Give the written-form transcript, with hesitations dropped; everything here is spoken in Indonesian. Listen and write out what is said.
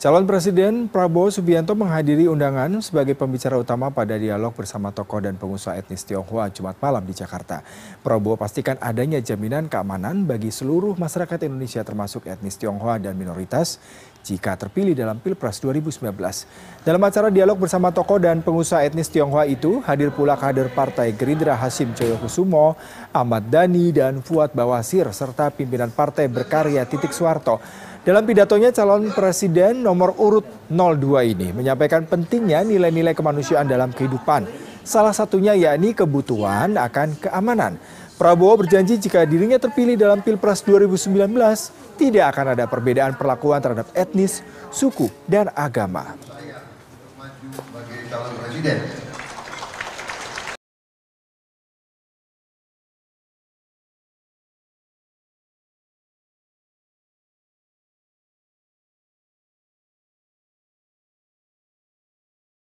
Calon Presiden Prabowo Subianto menghadiri undangan sebagai pembicara utama pada dialog bersama tokoh dan pengusaha etnis Tionghoa Jumat malam di Jakarta. Prabowo pastikan adanya jaminan keamanan bagi seluruh masyarakat Indonesia termasuk etnis Tionghoa dan minoritas jika terpilih dalam Pilpres 2019. Dalam acara dialog bersama tokoh dan pengusaha etnis Tionghoa itu, hadir pula kader Partai Gerindra Hasyim Coyokusumo, Ahmad Dhani, dan Fuad Bawasir, serta pimpinan Partai Berkarya Titik Soeharto. Dalam pidatonya, calon presiden nomor urut 02 ini menyampaikan pentingnya nilai-nilai kemanusiaan dalam kehidupan. Salah satunya yakni kebutuhan akan keamanan. Prabowo berjanji jika dirinya terpilih dalam Pilpres 2019, tidak akan ada perbedaan perlakuan terhadap etnis, suku, dan agama. Saya maju sebagai calon presiden.